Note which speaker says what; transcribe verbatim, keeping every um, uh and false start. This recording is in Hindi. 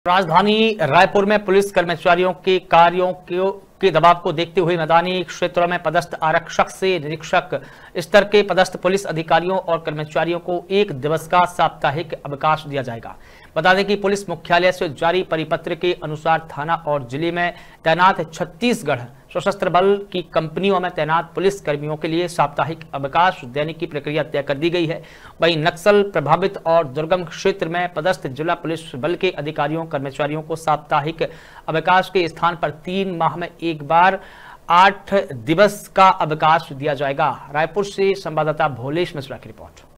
Speaker 1: राजधानी रायपुर में पुलिस कर्मचारियों के कार्यों के दबाव को देखते हुए मैदानी क्षेत्रों में पदस्थ आरक्षक से निरीक्षक स्तर के पदस्थ पुलिस अधिकारियों और कर्मचारियों को एक दिवस का साप्ताहिक अवकाश दिया जाएगा। बता दें कि पुलिस मुख्यालय से जारी परिपत्र के अनुसार थाना और जिले में तैनात छत्तीसगढ़ सशस्त्र बल की कंपनियों में तैनात पुलिस कर्मियों के लिए साप्ताहिक अवकाश देने की प्रक्रिया तय कर दी गई है। वहीं नक्सल प्रभावित और दुर्गम क्षेत्र में पदस्थ जिला पुलिस बल के अधिकारियों कर्मचारियों को साप्ताहिक अवकाश के स्थान पर तीन माह में एक बार आठ दिवस का अवकाश दिया जाएगा। रायपुर से संवाददाता भोलेश मिश्रा की रिपोर्ट।